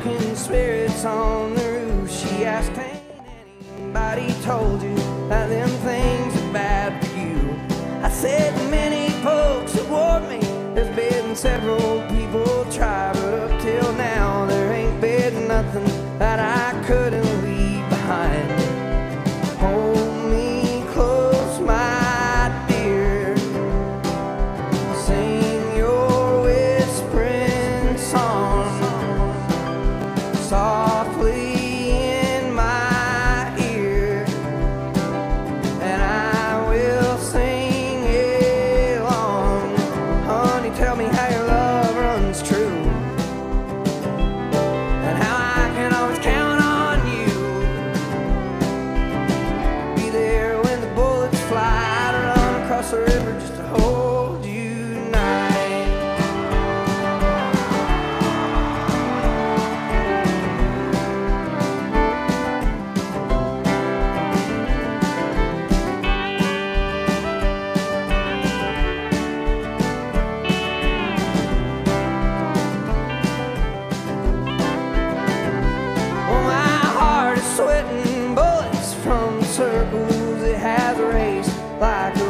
smoking spirits on the roof. She asked, ain't anybody told you that them things are bad for you? I said, many folks have warned me. There's been several people try, but up till now there ain't been nothing that I couldn't leave behind. Hold me close, my dear. Sing your whispering song softly in my ear, and I will sing along. Honey, tell me how your love runs true, and how I can always count on you. Be there when the bullets fly, to run across the river just to hold you tonight. Well, my heart is sweating bullets from circles it has raced like a